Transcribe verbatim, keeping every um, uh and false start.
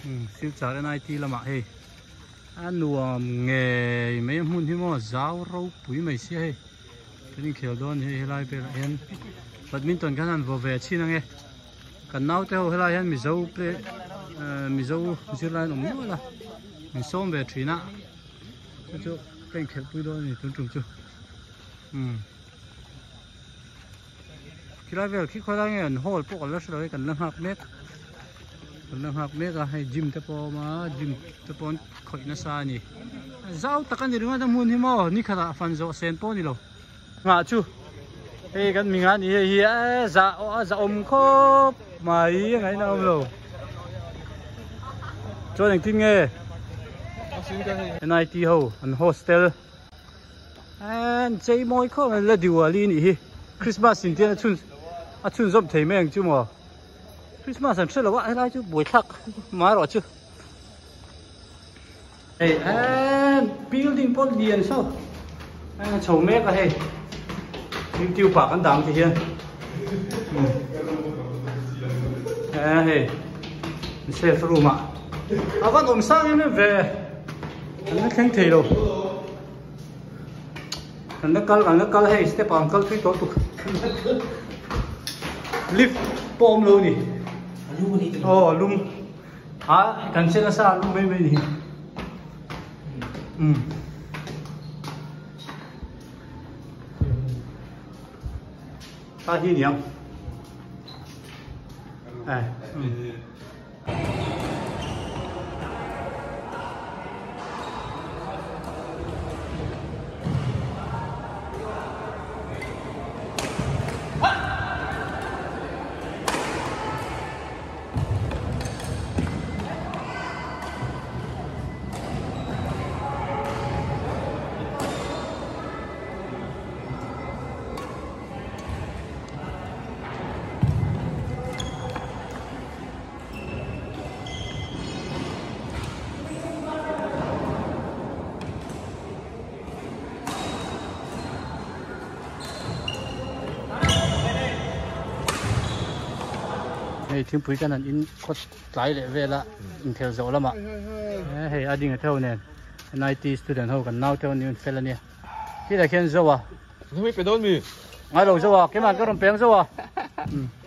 siêu chả đến ai ti là mà hey anh nuông nghề mấy hôm thì mà giáo rau bụi mấy xí hey cái kiểu đó thì lại về lại hen badminton cái này vừa về chi năng nghe cần nào theo lại hen mình dâu play mình dâu chưa lại nồng nữa là mình xôm về thủy nã cái chỗ cái kiểu bụi đó thì tôi trồng chưa khi lại về khi khoai lang nghe hole bốc ở lớp rồi cần lưng hạc mét cần lưng hạc mét là hay gym tập mà gym tập khởi nó xa nhỉ giáo tất cả những thứ đó muốn thì mà ní khá là fan dỗ sen po ní lo ngã chú hey cái mình ăn thì hi dạ dạ ôm khóc mà ý ngày nào rồi cho nên tin nghe en ai ti ho an hostel and chơi mồi khóc là Diwali nhỉ Christmas in tiền chun à chun giúp thấy mấy anh chú mà Christmas anh chơi là vậy là chú buổi thắc mà rồi chứ hey and building pot liền sao anh chầu mét là hey nhưng tiêu bạc ăn đắng thì hiền à hey xe phù mà à vẫn ổn sang em về anh không thấy đâu anh nó cල් anh nó cl hey step on cl phi tốt tục lift bom luôn nhỉ oh lum à cần xe nó xa lum mấy mấy nhỉ ừ ta hi nhỉ à ừ. Thiên bùi cái này in có lái để về là in theo dõi lắm ạ. Hey, anh đi theo nè, en ai ti student hậu cần nào theo nhiều phê là nè. Cái này khen dấu à? Không biết phải đón mi. Ngay đầu dấu à? Cái màn có đồng bén dấu à?